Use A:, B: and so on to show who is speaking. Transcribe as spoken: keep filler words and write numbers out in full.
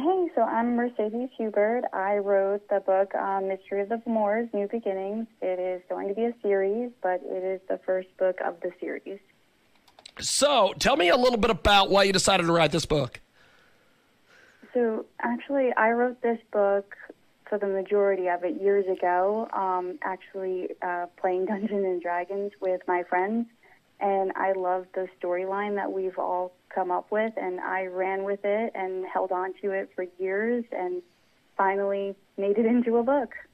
A: Hey, so I'm Mercedes Hubert. I wrote the book um, Mystery of the Moors, New Beginnings. It is going to be a series, but it is the first book of the series.
B: So tell me a little bit about why you decided to write this book.
A: So actually, I wrote this book for the majority of it years ago, um, actually uh, playing Dungeons and Dragons with my friends. And I love the storyline that we've all come up with, and I ran with it and held on to it for years and finally made it into a book.